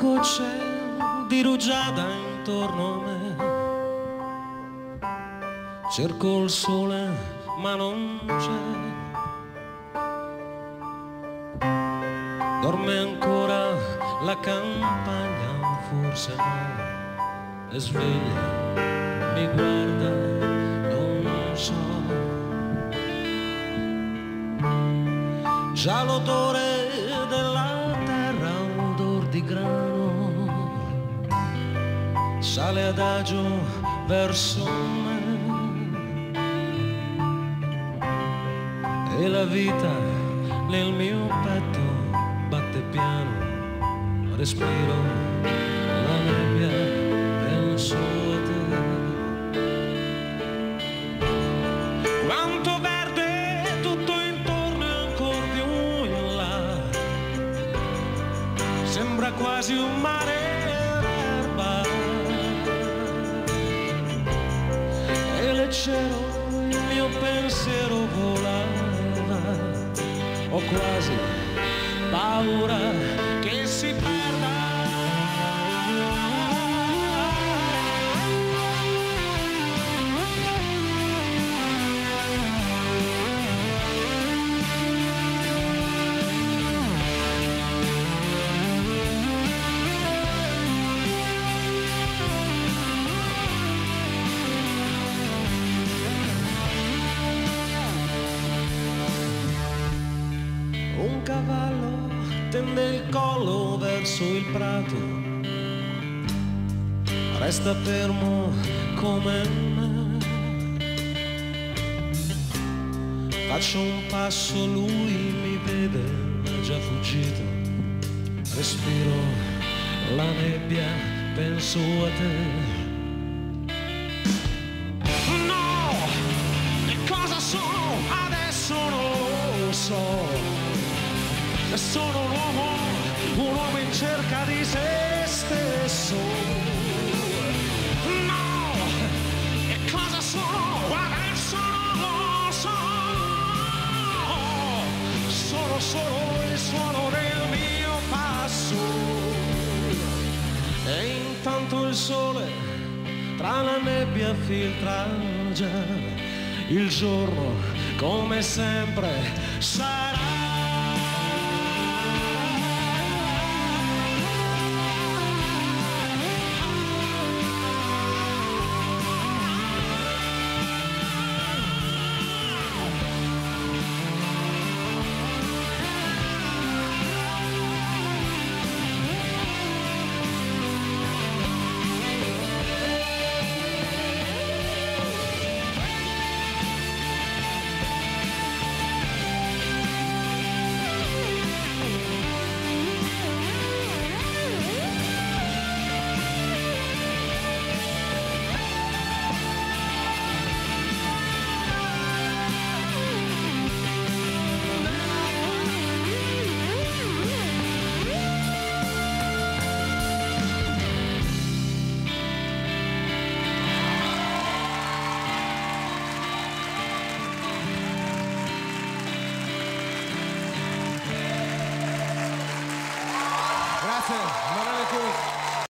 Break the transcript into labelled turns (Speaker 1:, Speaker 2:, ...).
Speaker 1: gocce di rugiada intorno a me. Cerco il sole ma non c'è. Dorme ancora la campagna, forse no. È sveglia, mi guarda, non so. Già l'odore della terra, odor di grano, sale adagio verso me. E la vita nel mio petto batte piano, respiro la nebbia, penso a te. Quanto verde tutto intorno e ancor più in là, sembra quasi un mare d'erba. E leggero il mio pensiero volava, ho quasi paura che si perda. Un cavallo tende il collo verso il prato, resta fermo come me. Faccio un passo, lui mi vede, è già fuggito. Respiro la nebbia, penso a te. No, che cosa sono? Adesso non lo so. Sono un uomo in cerca di se stesso. No, che cosa sono? Adesso non lo so. Sono solo il suono del mio passo. E intanto il sole tra la nebbia filtra già. Il giorno, come sempre, sale.